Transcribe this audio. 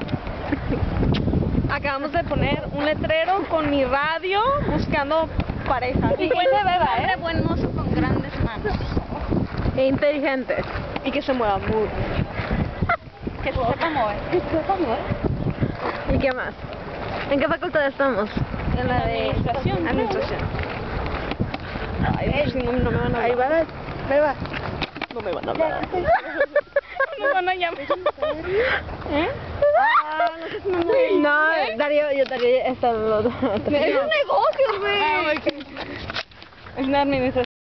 Acabamos de poner un letrero con mi radio buscando pareja. Y que se beba, buen mozo con grandes manos. E inteligente. Y que se mueva muy. Que se sepa mover. Que se sepa mover. ¿Y qué más? ¿En qué facultad estamos? En la de administración. Administración. Ay, pues, no me van a hablar. Ahí va, beba. No me van a hablar. No van a llamar. ¿Eh? No, Darío está... Es un negocio, güey. Es una administración.